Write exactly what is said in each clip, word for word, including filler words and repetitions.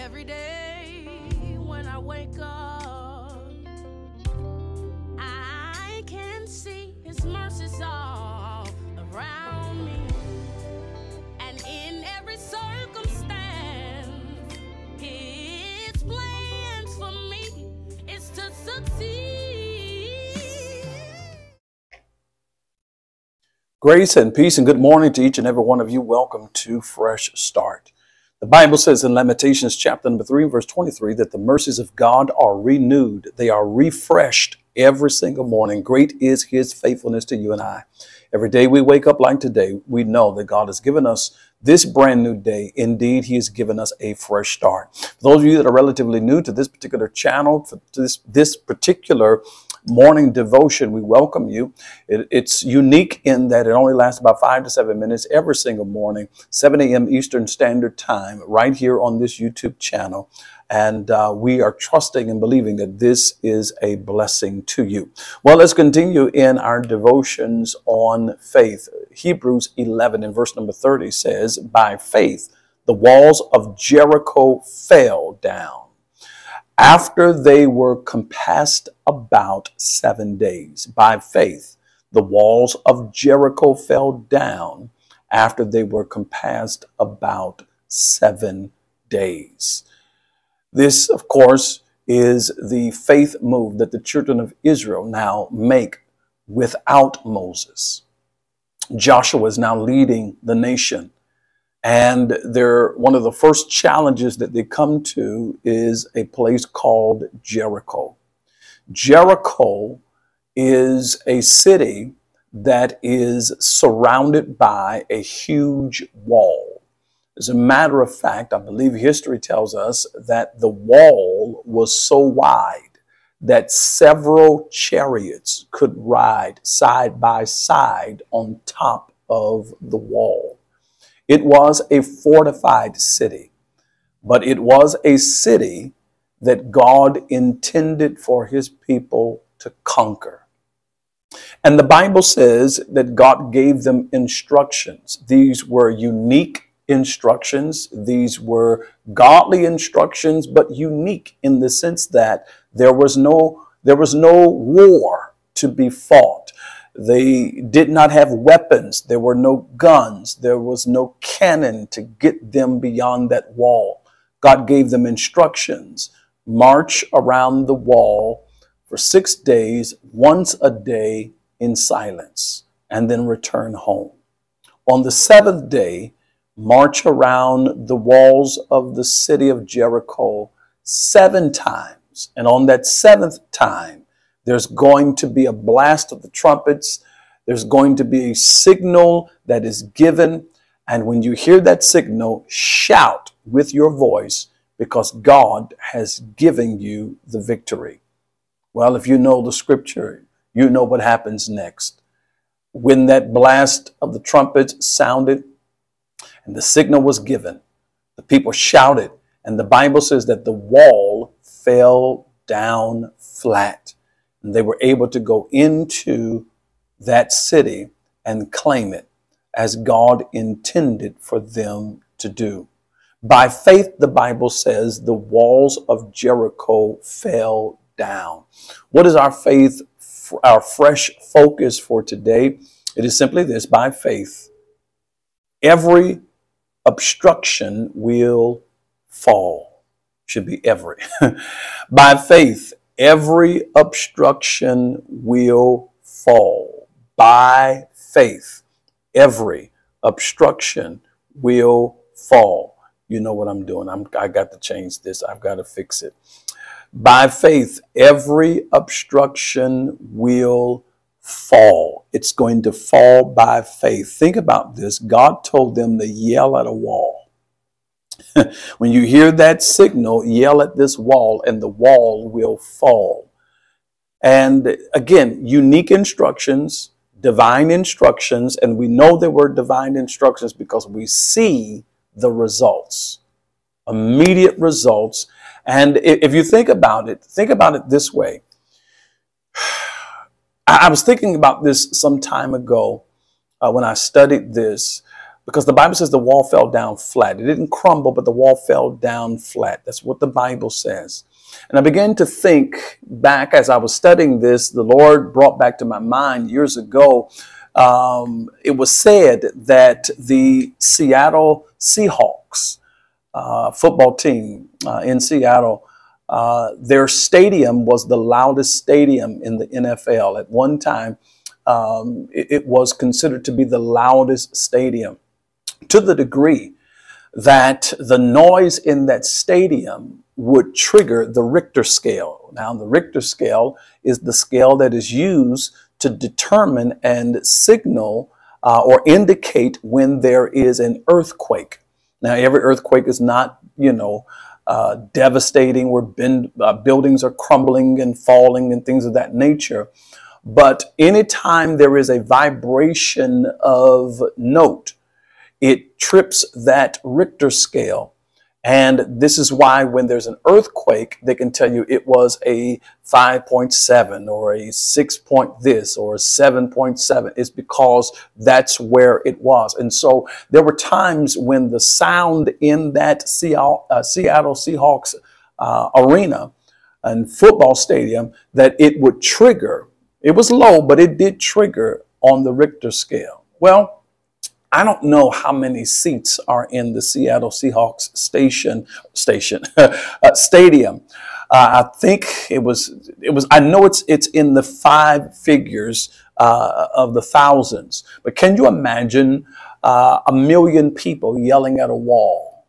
Every day when I wake up, I can see his mercies all around me. And in every circumstance, his plans for me is to succeed. Grace and peace and good morning to each and every one of you. Welcome to Fresh Start. The Bible says in Lamentations chapter number three, verse twenty-three, that the mercies of God are renewed. They are refreshed every single morning. Great is his faithfulness to you and I. Every day we wake up like today, we know that God has given us this brand new day. Indeed, he has given us a fresh start. For those of you that are relatively new to this particular channel, to this, this particular morning devotion, we welcome you. It, it's unique in that it only lasts about five to seven minutes every single morning, seven a m Eastern Standard Time, right here on this YouTube channel. And uh, we are trusting and believing that this is a blessing to you. Well, let's continue in our devotions on faith. Hebrews eleven and verse number thirty says, by faith, the walls of Jericho fell down after they were compassed about seven days. By faith, the walls of Jericho fell down after they were compassed about seven days. This, of course, is the faith move that the children of Israel now make without Moses. Joshua is now leading the nation. And they're, one of the first challenges that they come to is a place called Jericho. Jericho is a city that is surrounded by a huge wall. As a matter of fact, I believe history tells us that the wall was so wide that several chariots could ride side by side on top of the wall. It was a fortified city, but it was a city that God intended for his people to conquer. And the Bible says that God gave them instructions. These were unique instructions. These were godly instructions, but unique in the sense that there was no, there was no war to be fought. They did not have weapons. There were no guns. There was no cannon to get them beyond that wall. God gave them instructions. March around the wall for six days, once a day in silence, and then return home. On the seventh day, march around the walls of the city of Jericho seven times. And on that seventh time, there's going to be a blast of the trumpets. There's going to be a signal that is given. And when you hear that signal, shout with your voice because God has given you the victory. Well, if you know the scripture, you know what happens next. When that blast of the trumpets sounded and the signal was given, the people shouted. And the Bible says that the wall fell down flat. And they were able to go into that city and claim it as God intended for them to do. By faith, the Bible says the walls of Jericho fell down. What is our faith, our fresh focus for today? It is simply this: by faith, every obstruction will fall. Should be every. By faith, every obstruction will fall. By faith, every obstruction will fall. You know what I'm doing. I'm, I got to change this. I've got to fix it. By faith, every obstruction will fall. It's going to fall by faith. Think about this. God told them to yell at a wall. When you hear that signal, yell at this wall and the wall will fall. And again, unique instructions, divine instructions, and we know there were divine instructions because we see the results, immediate results. And if you think about it, think about it this way. I was thinking about this some time ago uh, when I studied this. Because the Bible says the wall fell down flat. It didn't crumble, but the wall fell down flat. That's what the Bible says. And I began to think back as I was studying this, the Lord brought back to my mind years ago, um, it was said that the Seattle Seahawks uh, football team uh, in Seattle, uh, their stadium was the loudest stadium in the N F L. At one time, um, it, it was considered to be the loudest stadium, to the degree that the noise in that stadium would trigger the Richter scale. Now, the Richter scale is the scale that is used to determine and signal uh, or indicate when there is an earthquake. Now, every earthquake is not, you know, uh, devastating where bend, uh, buildings are crumbling and falling and things of that nature. But anytime there is a vibration of note, it trips that Richter scale. And this is why when there's an earthquake, they can tell you it was a five point seven or a six point this or a seven point seven. It's because that's where it was. And so there were times when the sound in that Seattle, uh, Seattle Seahawks uh, arena and football stadium, that it would trigger. It was low, but it did trigger on the Richter scale. Well, I don't know how many seats are in the Seattle Seahawks station station uh, stadium. Uh, I think it was it was. I know it's it's in the five figures uh, of the thousands. But can you imagine uh, a million people yelling at a wall?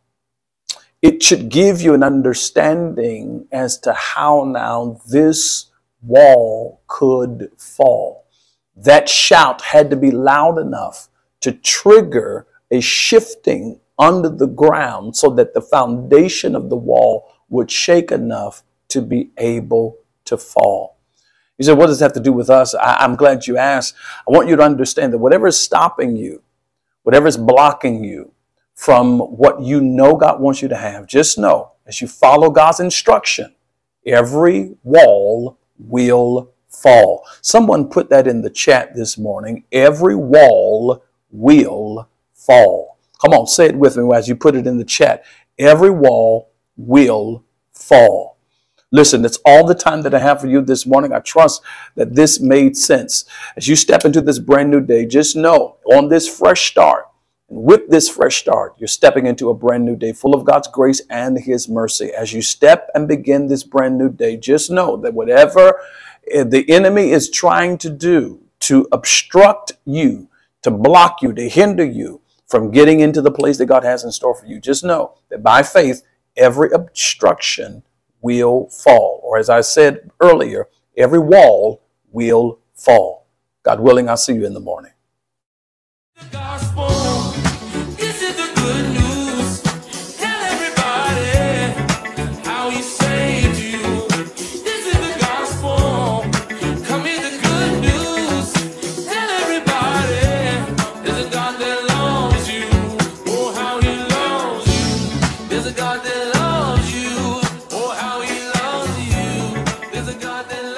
It should give you an understanding as to how now this wall could fall. That shout had to be loud enough to trigger a shifting under the ground so that the foundation of the wall would shake enough to be able to fall. You said, what does that have to do with us? I, I'm glad you asked. I want you to understand that whatever is stopping you, whatever is blocking you from what you know God wants you to have, just know as you follow God's instruction, every wall will fall. Someone put that in the chat this morning. Every wall will fall. Come on, say it with me as you put it in the chat. Every wall will fall. Listen, that's all the time that I have for you this morning. I trust that this made sense. As you step into this brand new day, just know on this fresh start, and with this fresh start, you're stepping into a brand new day full of God's grace and His mercy. As you step and begin this brand new day, just know that whatever the enemy is trying to do to obstruct you, to block you, to hinder you from getting into the place that God has in store for you, just know that by faith, every obstruction will fall. Or as I said earlier, every wall will fall. God willing, I'll see you in the morning. The gospel, this is the good news. Tell everybody how He saved you. This is the gospel. Come hear the good news. Tell everybody there's a God that loves you. Oh, how He loves you. There's a God that loves you. Oh, how He loves you. There's a God that loves you.